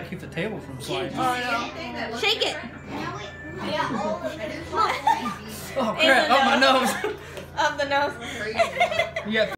keep the table from sliding. Oh no. Shake it. Oh crap! Up my nose. Up the nose. You got